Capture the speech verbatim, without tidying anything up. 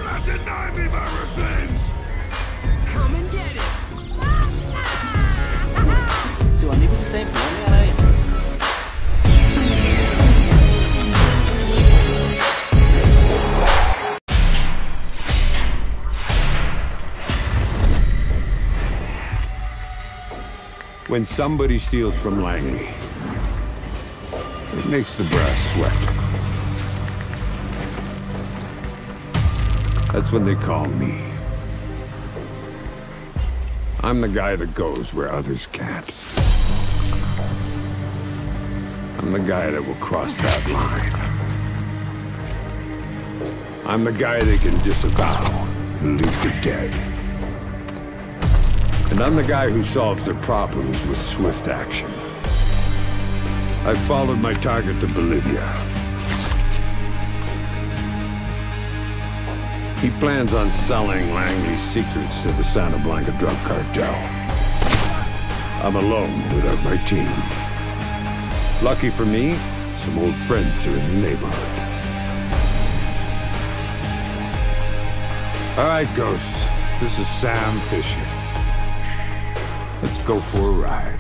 cannot deny me my revenge! Come and get it! Sự ẩn đi với xe của anh ở đây. When somebody steals from Langley, it makes the brass sweat. That's when they call me. I'm the guy that goes where others can't. I'm the guy that will cross that line. I'm the guy they can disavow and leave for dead. And I'm the guy who solves their problems with swift action. I've followed my target to Bolivia. He plans on selling Langley's secrets to the Santa Blanca drug cartel. I'm alone without my team. Lucky for me, some old friends are in the neighborhood. All right, Ghost. This is Sam Fisher. Let's go for a ride.